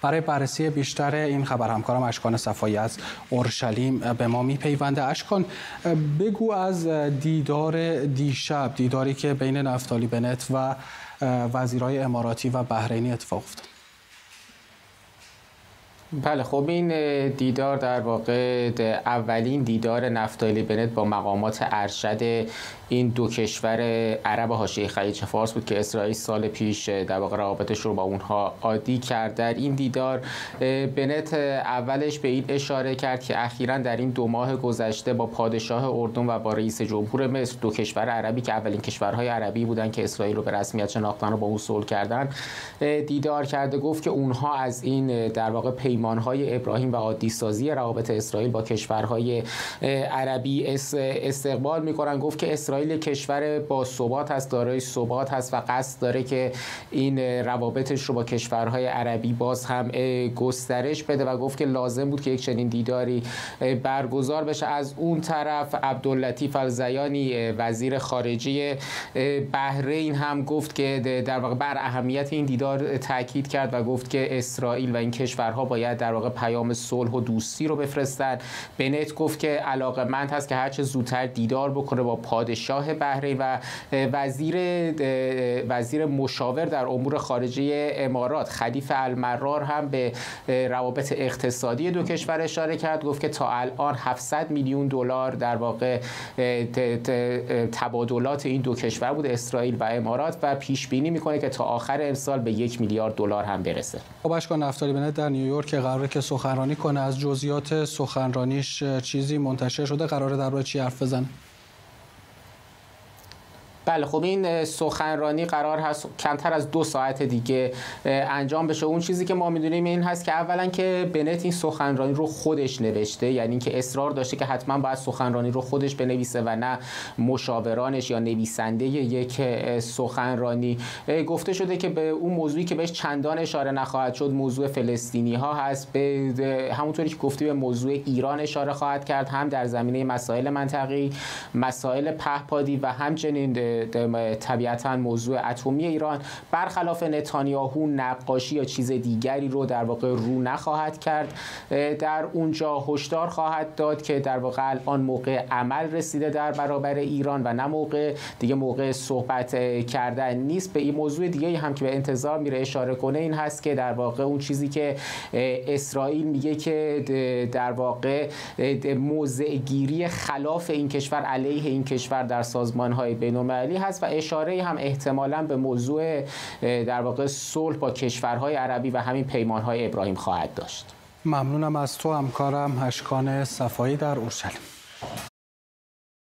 برای بررسی بیشتر این خبر همکارم اشکان صفایی از اورشلیم به ما میپیونده. اشکان، بگو از دیدار دیشب، دیداری که بین نفتالی بنت و وزیرای اماراتی و بحرینی اتفاق افتاد. بله، خب این دیدار در واقع اولین دیدار نفتالی بنت با مقامات ارشد این دو کشور عرب حاشیه خلیج فارس بود که اسرائیل سال پیش در واقع روابطش رو با اونها عادی کرد. در این دیدار بنت اولش به این اشاره کرد که اخیراً در این 2 ماه گذشته با پادشاه اردن و با رئیس جمهور مصر، دو کشور عربی که اولین کشورهای عربی بودن که اسرائیل رو به رسمیت شناختن و با اون صلح کردن، دیدار کرده. گفت که اونها از این در واقع پیمانهای ابراهیم و عادی سازی روابط اسرائیل با کشورهای عربی استقبال میکنن. گفت که اسرائیل کشور با ثبات است، دارای ثبات هست و قصد داره که این روابطش رو با کشورهای عربی باز هم گسترش بده و گفت که لازم بود که یک چنین دیداری برگزار بشه. از اون طرف عبداللطیف الزیانی وزیر خارجه بحرین هم گفت که در واقع بر اهمیت این دیدار تاکید کرد و گفت که اسرائیل و این کشورها باید در واقع پیام صلح و دوستی رو بفرستن. بنت گفت که علاقه‌مند هست که هرچه زودتر دیدار بکنه با پادشاه بحرین و وزیر مشاور در امور خارجه امارات خلیفه المرار هم به روابط اقتصادی دو کشور اشاره کرد. گفت که تا الان 700 میلیون دلار در واقع تبادلات این دو کشور بود، اسرائیل و امارات، و پیش بینی میکنه که تا آخر امسال به 1 میلیارد دلار هم برسه. خب اشکان، نفتالی بنت در نیویورک قراره که سخنرانی کنه. از جزئیات سخنرانیش چیزی منتشر شده؟ قراره درباره چی حرف بزنه؟ بله، خب این سخنرانی قرار هست کمتر از 2 ساعت دیگه انجام بشه. اون چیزی که ما میدونیم این هست که اولا که بنت این سخنرانی رو خودش نوشته، یعنی اینکه اصرار داشته که حتما باید سخنرانی رو خودش بنویسه و نه مشاورانش یا نویسنده یک سخنرانی. گفته شده که به اون موضوعی که بهش چندان اشاره نخواهد شد موضوع فلسطینی ها هست، به همونطوری که گفتی به موضوع ایران اشاره خواهد کرد، هم در زمینه مسائل منطقه‌ای، مسائل پهپادی و همچنین طبیعتاً موضوع اتمی ایران. برخلاف نتانیاهو نقاشی یا چیز دیگری رو در واقع رو نخواهد کرد. در اونجا هشدار خواهد داد که در واقع الان موقع عمل رسیده در برابر ایران و نه موقع صحبت کردن نیست. به این موضوع دیگه هم که به انتظار میره اشاره کنه این هست که در واقع اون چیزی که اسرائیل میگه که در واقع موضع گیری خلاف این کشور علیه این کشور در سازمان‌های بین‌المللی هست و اشاره هم احتمالاً به موضوع در واقع صلح با کشورهای عربی و همین پیمانهای ابراهیم خواهد داشت. ممنونم از تو همکارم اشکان صفایی در اورشلیم.